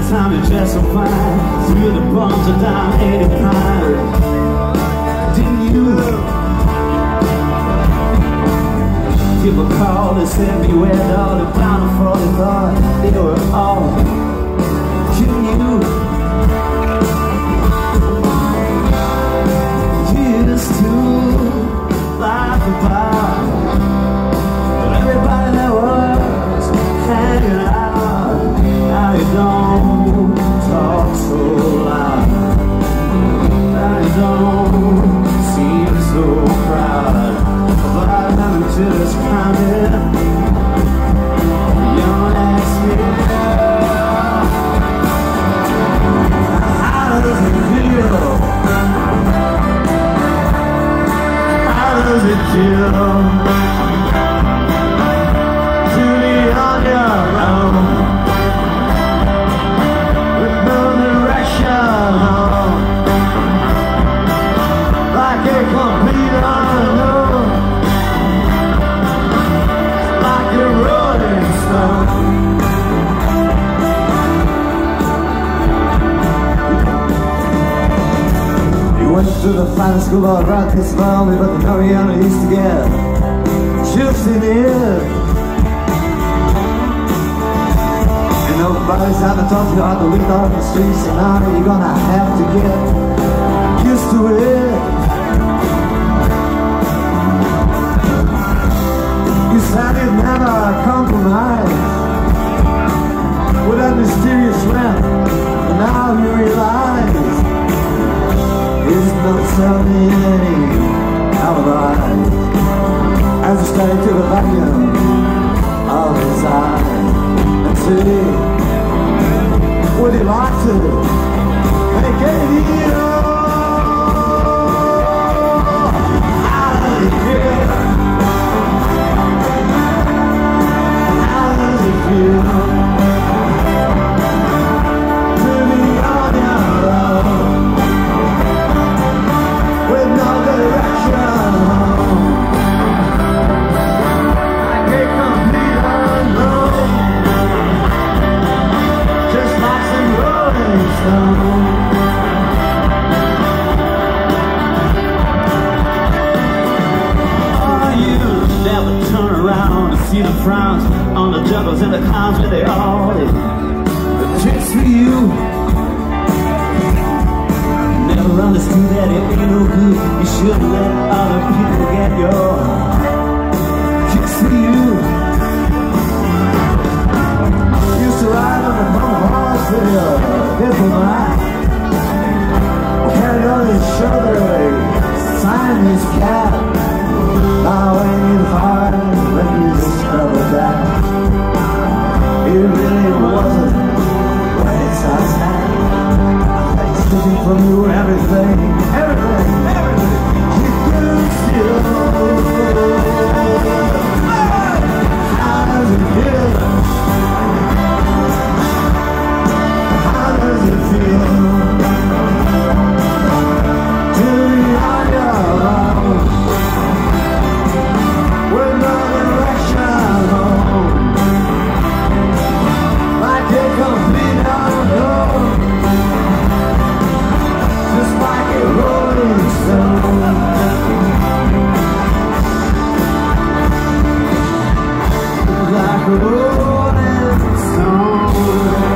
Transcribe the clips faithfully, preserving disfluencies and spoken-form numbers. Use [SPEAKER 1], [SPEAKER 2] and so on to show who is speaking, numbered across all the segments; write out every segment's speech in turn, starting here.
[SPEAKER 1] time you're just so fine. Through the bumps and down eighty prime. Didn't you give a call that said beware dog, the down and forty thought they were all. Didn't you used to laugh about everybody that was hanging out? Now you don't talk so loud. Now you don't seem so proud. But I remember just crying. You don't ask me, how does it feel? How does it feel to be on your own, with no direction, like a complete unknown, like a rolling stone? You went to the finest school of rock and slowly, but the Mariana used to get just in it. And nobody's ever taught you how to live on the streets, and now you're gonna have to get used to it. You said you'd never compromise with that mysterious rap, and now you realize it's not selling any alibis. As you stare into the vacuum of his eyes and see, would he like to make it easier? How does it feel? How does it feel to be on your own, with no direction, like a complete unknown, just like some rolling stone? Oh, you never turn around to see the frowns on the juggles and the clowns where they all live. The tricks for you. Never understood that it ain't no good. You shouldn't let other people get your kicks for you. Used to ride on the front horse with your diplomat, carried on his shoulder a Siamese cat. Now ain't you hard when you discover that it really wasn't what it sounds like. Taking from you everything, everything, everything you could steal. How does it feel? How does it feel to be on your own, with no direction, like a complete unknown, just like a rolling stone, like a rolling stone.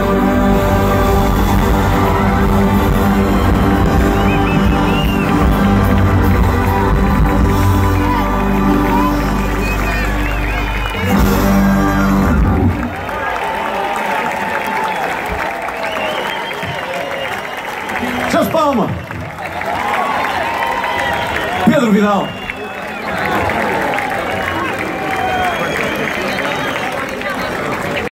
[SPEAKER 1] Just palma. Pedro Vidal.